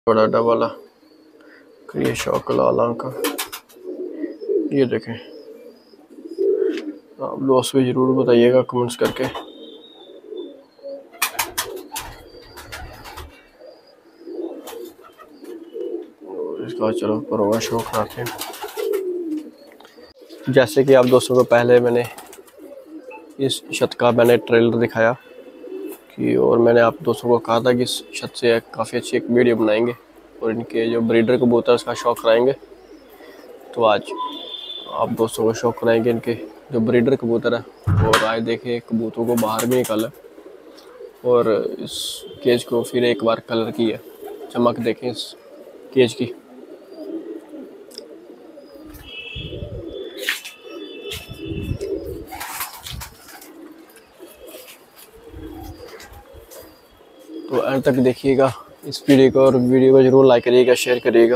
बड़ा डबल वाला ये शौक लाल का, ये देखें। आप दोस्त भी ज़रूर बताइएगा कमेंट्स करके। और इसका चलो पुराना शौक रखते हैं। जैसे कि आप दोस्तों को पहले मैंने इस छत का ट्रेलर दिखाया कि, और मैंने आप दोस्तों को कहा था कि इस छत से काफ़ी अच्छी एक वीडियो बनाएंगे और इनके जो ब्रीडर कबूतर उसका शौक कराएंगे। तो आज आप दोस्तों को शौक कराएंगे इनके जो ब्रीडर कबूतर है। और आज देखें कबूतरों को बाहर भी निकाला और इस केज को फिर एक बार कलर की है। चमक देखें इस केज की। तो एंड तक देखिएगा इस वीडियो को, और वीडियो को जरूर लाइक करिएगा, शेयर करिएगा।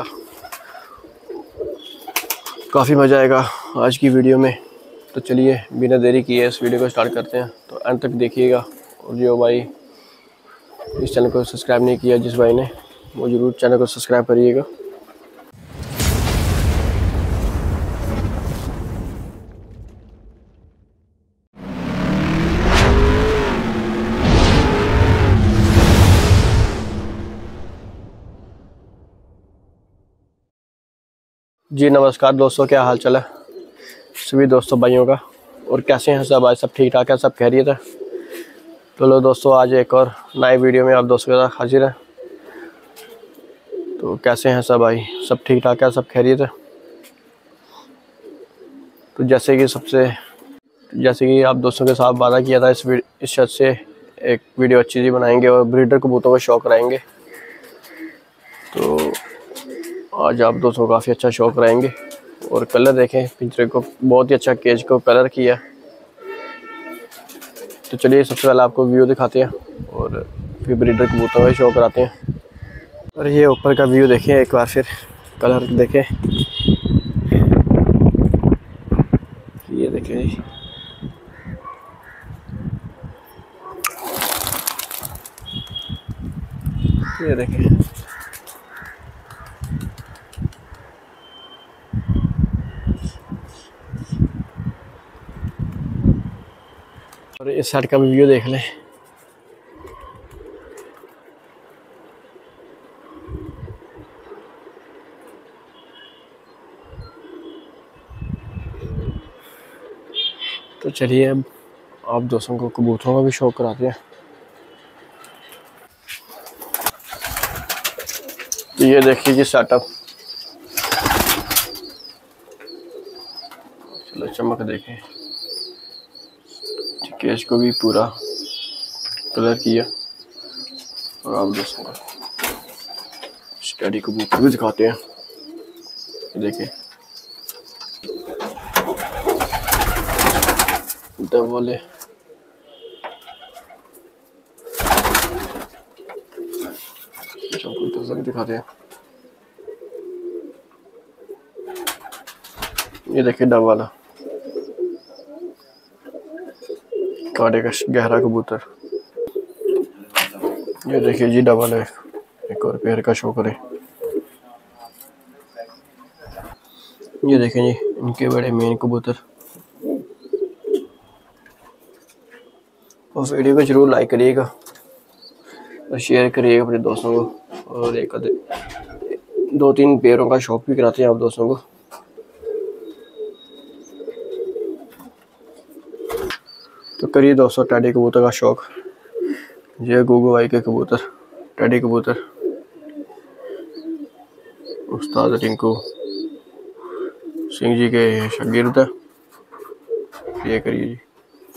काफ़ी मज़ा आएगा आज की वीडियो में। तो चलिए बिना देरी किए इस वीडियो को स्टार्ट करते हैं। तो एंड तक देखिएगा, और जो भाई इस चैनल को सब्सक्राइब नहीं किया, जिस भाई ने, वो ज़रूर चैनल को सब्सक्राइब करिएगा। जी नमस्कार दोस्तों, क्या हाल चाल है सभी दोस्तों भाइयों का, और कैसे हैं सब? आज सब ठीक ठाक है, सब खैरियत है? तो लो दोस्तों, आज एक और नई वीडियो में आप दोस्तों के साथ हाजिर है। तो कैसे हैं सब भाई? सब ठीक ठाक है, सब खैरियत है? तो जैसे कि आप दोस्तों के साथ वादा किया था, इस छत से एक वीडियो अच्छी सी बनाएंगे और ब्रीडर कबूतरों को शौक कराएंगे। तो आज आप दोस्तों को काफ़ी अच्छा शौक रहेंगे। और कलर देखें पिंजरे को, बहुत ही अच्छा केज को कलर किया। तो चलिए सबसे पहले आपको व्यू दिखाते हैं और फिर ब्रीडर कबूतरों का शौक कराते हैं। और ये ऊपर का व्यू देखें एक बार, फिर कलर देखें, ये देखें जी। ये देखें, और इस साइड का भी व्यू देख लें। तो चलिए अब आप दोस्तों को कबूतरों का भी शौक कराते हैं। तो ये देखिए जी सेटअप, चलो चमक देखें। केज को भी पूरा कलर किया। और आप दोस्तों को स्टडी कबूतर भी दिखाते हैं, देखें वाले। कबूतर दिखाते हैं, ये देखिए डब वाला कांटे का गहरा कबूतर। ये देखिए जी डबल है, एक और पेयर का शो करें। ये देखें जी इनके बड़े मेन कबूतर। और वीडियो को जरूर लाइक करिएगा और शेयर करिएगा अपने दोस्तों को, और एक दो तीन पेयरों का शौक भी कराते हैं आप दोस्तों को। तो करिए दोस्तों टेडी कबूतर का शौक। ये गुगू भाई के कबूतर, टेडी कबूतर, उस्ताद टिंकू सिंह जी के शागिर्द है। ये करिए जी।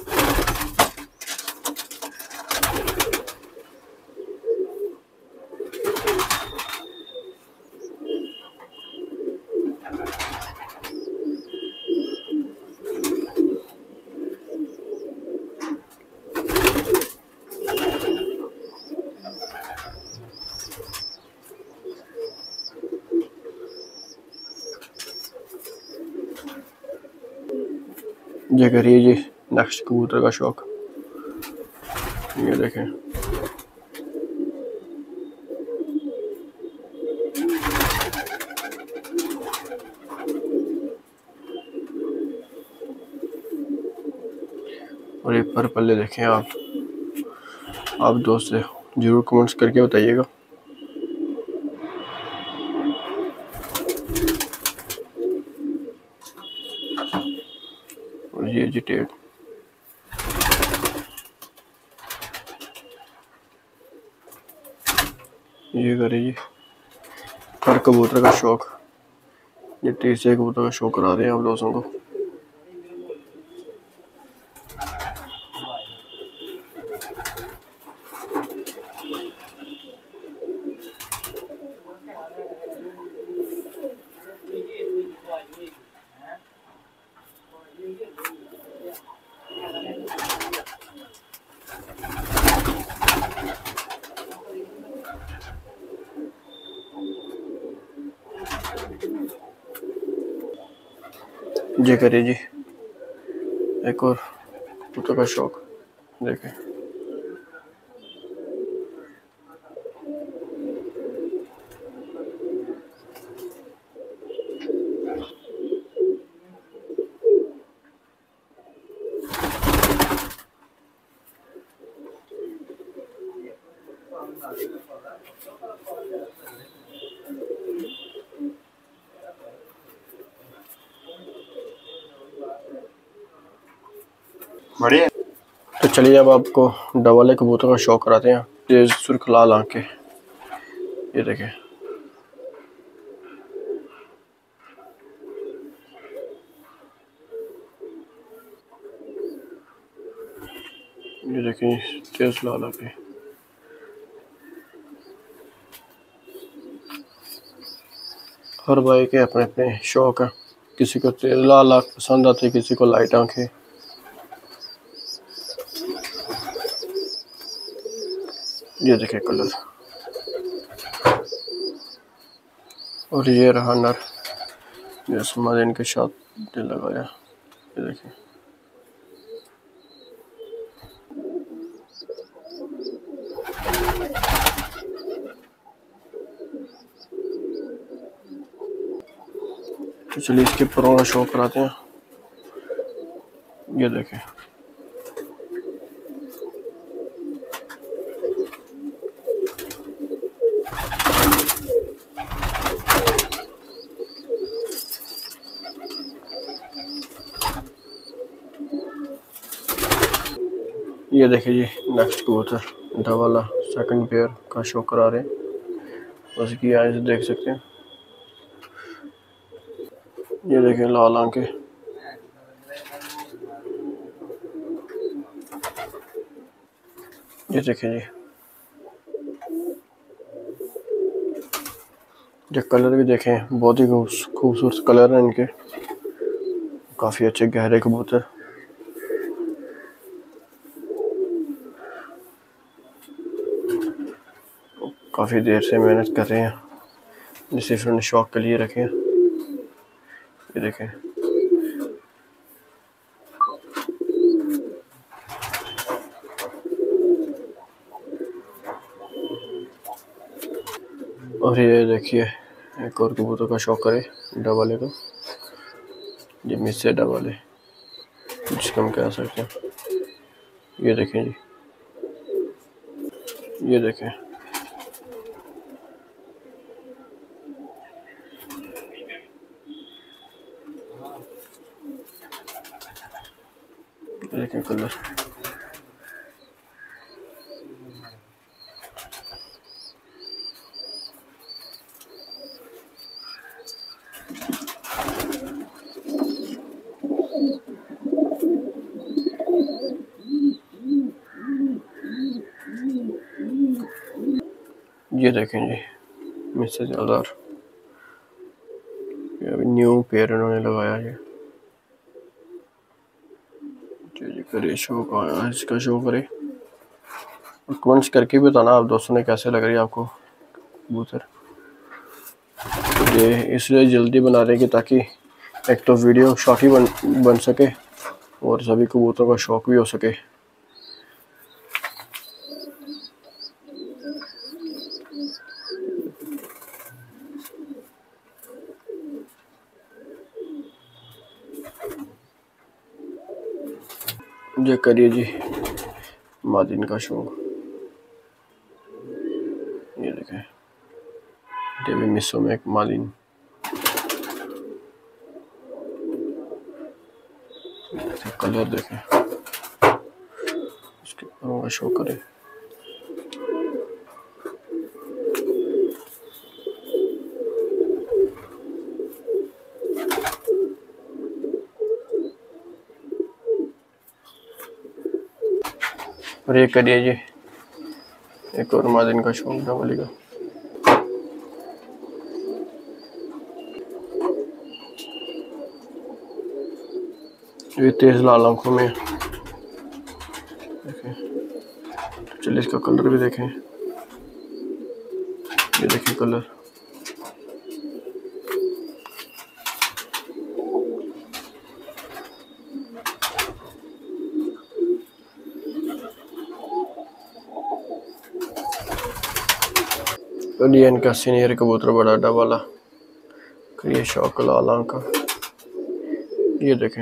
ये करिए जी नेक्स्ट कबूतर का शौक। ये देखें, और ये पर पल्ले देखें आप दोस्त ज़रूर कमेंट्स करके बताइएगा। और ये जी टेप, ये करे जी हर कबूतर का शौक, ये तीसरे कबूतर का शौक करा रहे हैं आप दोस्तों को। ये करिए जी एक और कबूतर का शौक देखें। बढ़िया। तो चलिए अब आपको डबल कबूतर का शौक कराते हैं। तेज सुर्ख लाल आंखें, ये देखें। ये देखें तेज लाल आंखें। हर भाई के अपने अपने शौक हैं, किसी को तेज लाल आंख पसंद आती है, किसी को लाइट आंखें। ये देखें कलर। और ये रहा नर जिसमें इनके साथ लगाया, ये देखें। तो चलिए इसके परों का शौक कराते हैं। ये देखें ये देखिए जी नेक्स्ट कबूतर डबल सेकंड पेयर का शो करा रहे हैं। उसकी आय से देख सकते हैं। ये देखें लाल आंखें। ये देखें जी ये कलर भी देखें, बहुत ही खूबसूरत कलर है इनके, काफ़ी अच्छे गहरे कबूतर। काफ़ी देर से मेहनत कर रहे हैं, जिसे फिर शौक के लिए रखे हैं। ये देखें और ये देखिए एक और कबूतर का शौक करे डबल का, ये मिस से डबल है जिसको हम कह सकते हैं। ये देखें जी ये देखें देखें कलर। ये देखें जी मिसेज अदार, ये अभी न्यू पेयर इन्होंने लगाया है। जी करे शो का, इसका शो करे और कमेंट्स करके भी बताना आप दोस्तों ने कैसे लग रही है आपको कबूतर। ये इसलिए जल्दी बना रहे हैं कि ताकि एक तो वीडियो शॉर्ट ही बन सके और सभी कबूतरों का शौक भी हो सके। ये करिए जी मादिन का शौक। ये देखें डेवी मिसो में एक मालिन, कलर देखें इसके ऊपर शो करें। और ये करिए जी एक और मादिन का शौक डबली का। ये तेज लाल आंखों में देखें। चलिए इसका कलर भी देखें। ये देखिए कलर, और ये इनका सीनियर कबूतर बड़ा अड्डा वाला, ये शौक लाल आंख का। ये देखें,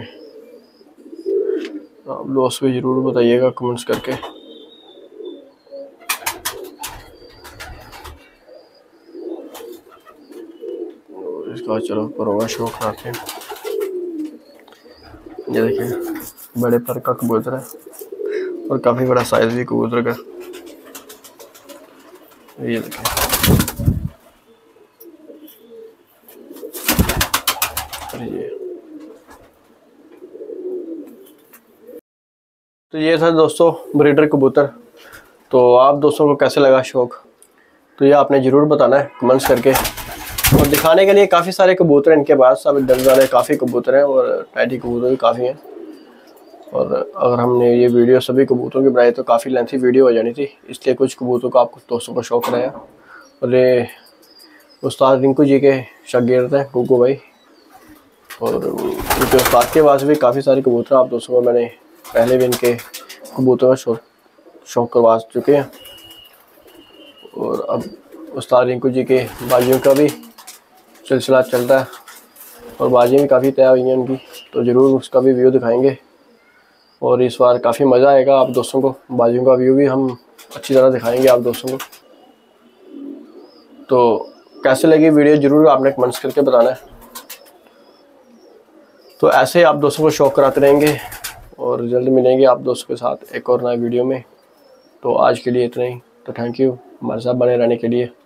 आप दोस्त भी ज़रूर बताइएगा कमेंट्स करके। और इसका चलो परोगा शौक आते हैं। ये देखें बड़े पर का कबूतर है और काफ़ी बड़ा साइज भी कबूतर का। ये देखें तो ये था दोस्तों ब्रीडर कबूतर। तो आप दोस्तों को कैसे लगा शौक, तो ये आपने ज़रूर बताना है कमेंट्स करके। और दिखाने के लिए काफ़ी सारे कबूतर हैं इनके पास, अब डर वाले काफ़ी कबूतर हैं और टैडी कबूतर भी काफ़ी हैं। और अगर हमने ये वीडियो सभी कबूतरों की बनाई तो काफ़ी लेंथी वीडियो हो जानी थी, इसलिए कुछ कबूतरों का आपको दोस्तों को शौक रहा। और ये उस्ताद रिंकू जी के शागिर्द हैं गुग्गू भाई, और उनके उस्ताद के पास भी काफ़ी सारे कबूतर आप दोस्तों को मैंने पहले भी इनके कबूतरों का शौक करवा चुके हैं। और अब उस्ताद रिंकू जी के बाजियों का भी सिलसिला चल रहा है और बाजियाँ भी काफ़ी तैयार हुई हैं उनकी, तो ज़रूर उसका भी व्यू दिखाएंगे। और इस बार काफ़ी मज़ा आएगा आप दोस्तों को, बाजियों का व्यू भी हम अच्छी तरह दिखाएंगे आप दोस्तों को। तो कैसे लगी वीडियो ज़रूर आपने कमेंट्स करके बताना है। तो ऐसे आप दोस्तों को शौक कराते रहेंगे और जल्द मिलेंगे आप दोस्तों के साथ एक और नए वीडियो में। तो आज के लिए इतना ही, तो थैंक यू हमारे साथ बने रहने के लिए।